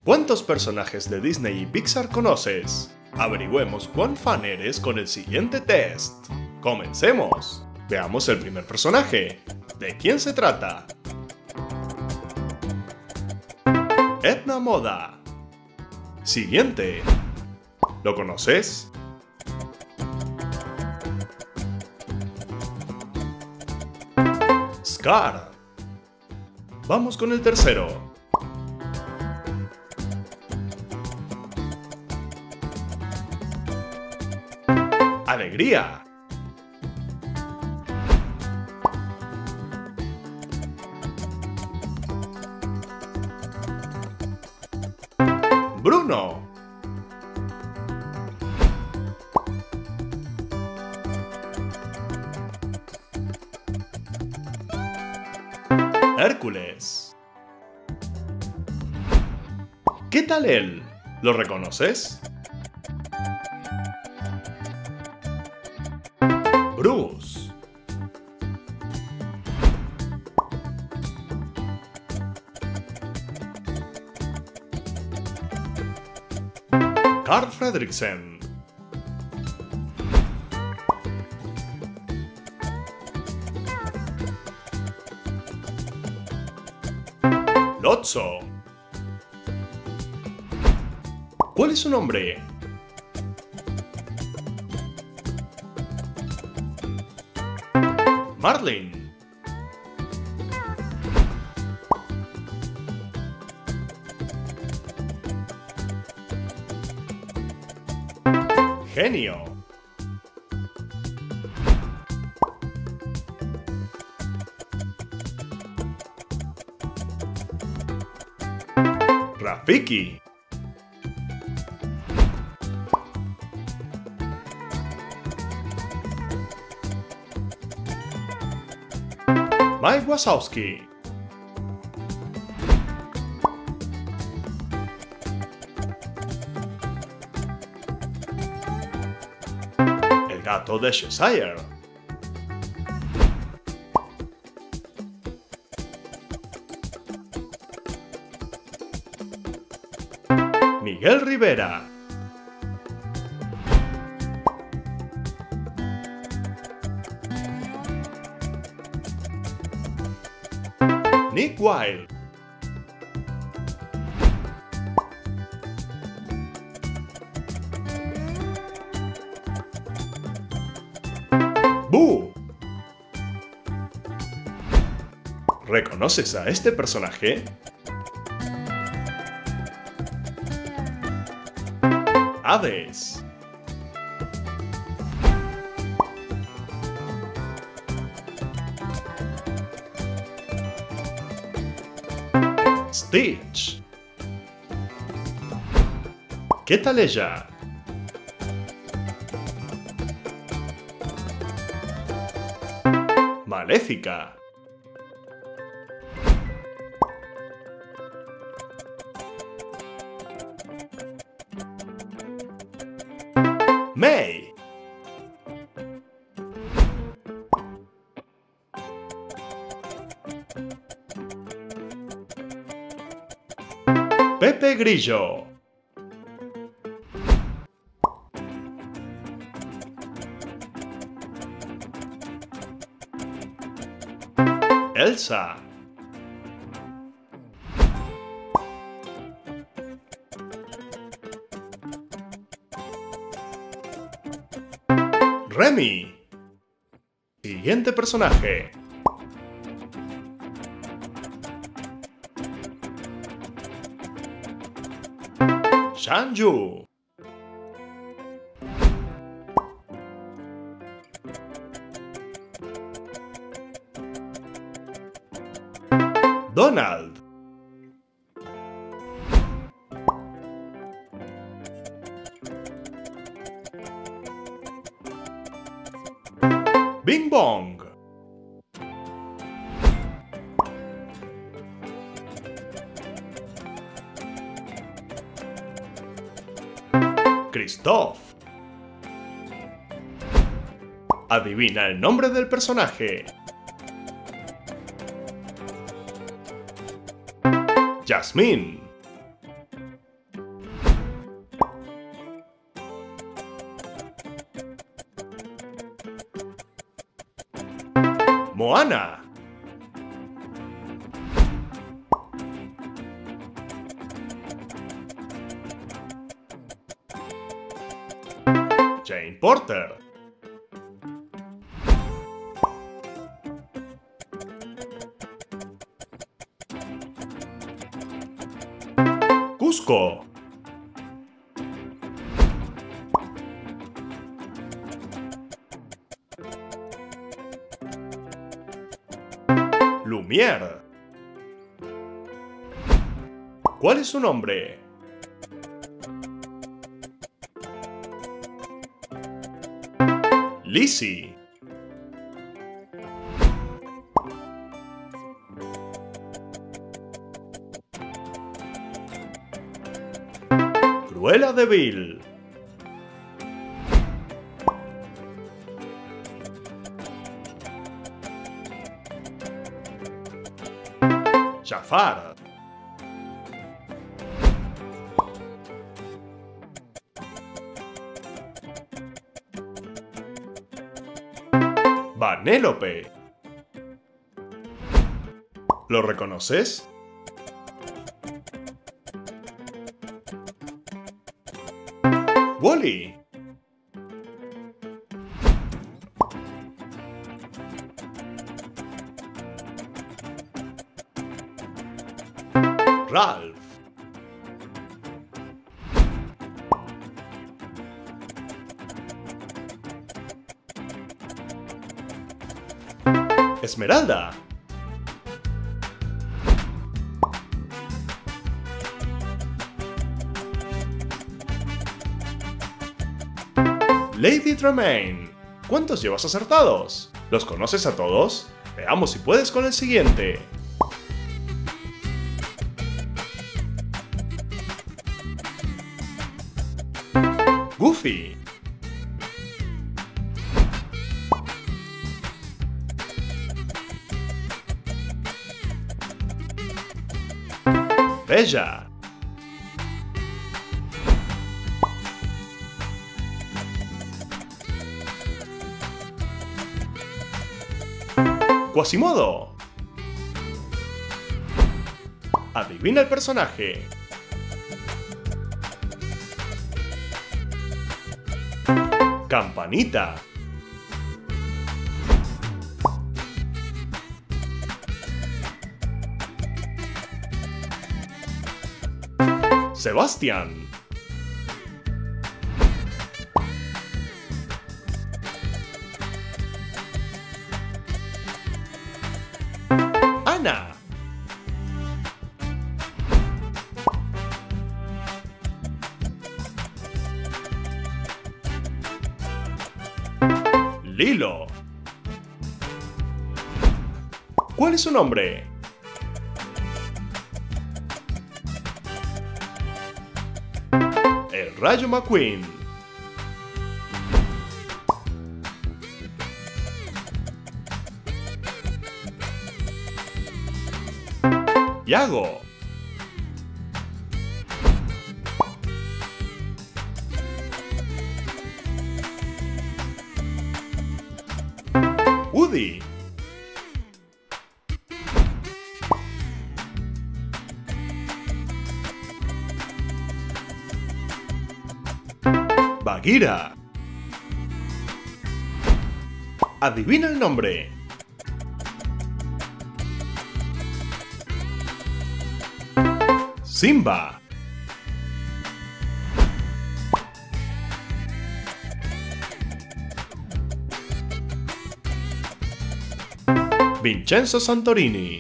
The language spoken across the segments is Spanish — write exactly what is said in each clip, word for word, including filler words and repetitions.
¿Cuántos personajes de Disney y Pixar conoces? Averigüemos cuán fan eres con el siguiente test. ¡Comencemos! Veamos el primer personaje. ¿De quién se trata? Edna Moda. Siguiente. ¿Lo conoces? Scar. Vamos con el tercero. Alegría. Bruno. Hércules. ¿Qué tal él? ¿Lo reconoces? Bruce. Carl Fredricksen. Lotso. ¿Cuál es su nombre? Marlin. Genio. Rafiki. Mike Wazowski. El gato de Cheshire. Miguel Rivera. Nick Wilde. Boo. ¿Reconoces a este personaje? Hades. Stitch. ¿Qué tal ella? Maléfica. May. Pepe Grillo. Elsa. Remy. Siguiente personaje. Shanju. Donald. Bing Bong. Christoph. Adivina el nombre del personaje. Jasmine. Moana. Jane Porter. Cusco. Lumière. ¿Cuál es su nombre? Lizzie. Cruella de Vil. Jafar. Vanélope. ¿Lo reconoces? Wall-E. Ralph. Esmeralda. Lady Tremaine. ¿Cuántos llevas acertados? ¿Los conoces a todos? Veamos si puedes con el siguiente. Goofy. Bella. Quasimodo. Adivina el personaje. Campanita. Sebastián. Ana. Lilo. ¿Cuál es su nombre? El Rayo McQueen. Yago. Woody. Bagheera. Adivina el nombre. Simba. Vincenzo Santorini.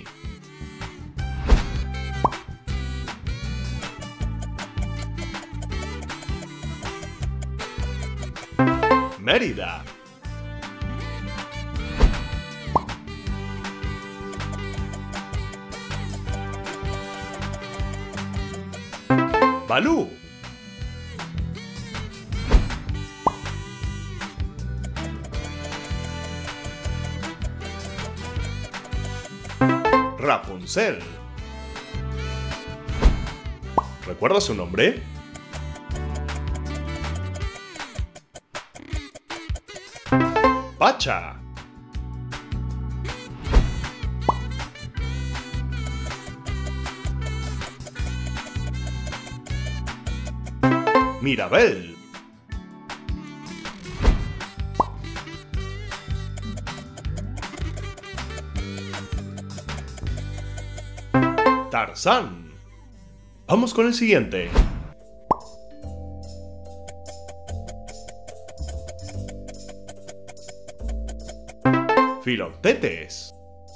Mérida. Balú. Rapunzel. ¿Recuerda su nombre? Pacha. Mirabel. Tarzán. Vamos con el siguiente. Filoctetes.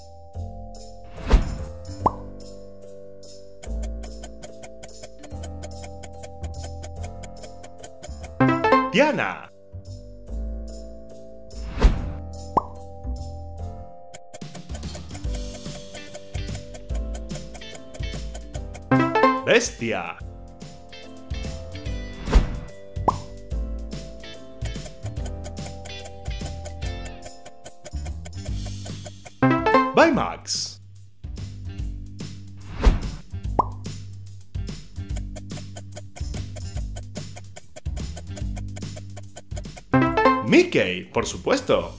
Diana. Bestia. Baymax. Mickey, por supuesto.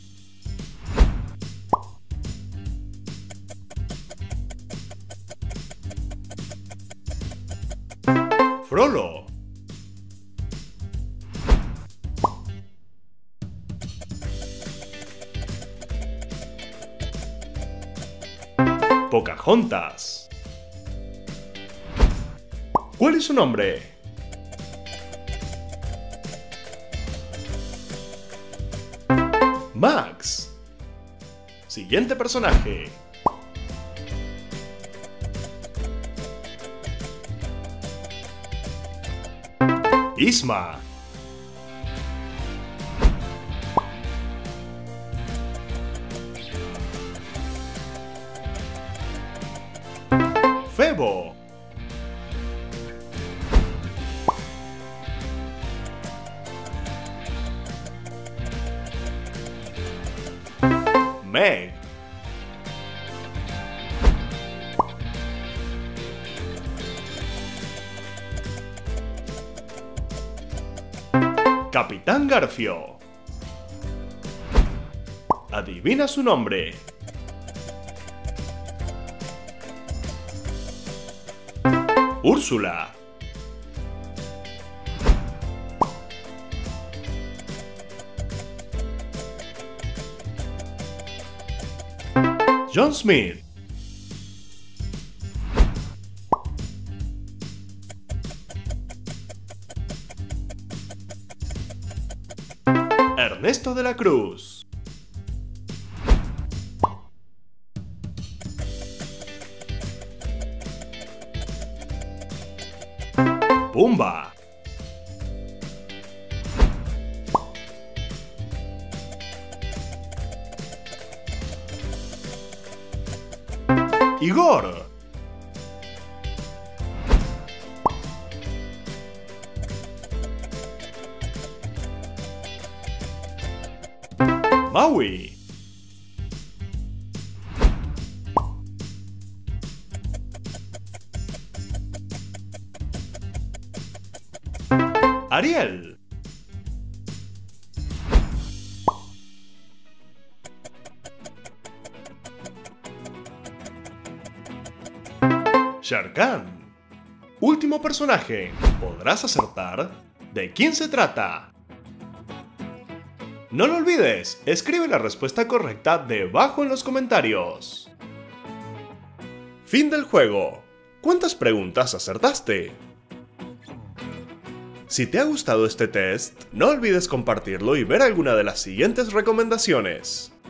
Frollo. Pocahontas. ¿Cuál es su nombre? Max. Siguiente personaje. Isma. Febo. Meg. Capitán Garfio. Adivina su nombre. Úrsula. John Smith. Ernesto de la Cruz. Pumba. Igor. Maui. Ariel. Shere Khan. Último personaje. ¿Podrás acertar? ¿De quién se trata? No lo olvides, escribe la respuesta correcta debajo en los comentarios. Fin del juego. ¿Cuántas preguntas acertaste? Si te ha gustado este test, no olvides compartirlo y ver alguna de las siguientes recomendaciones.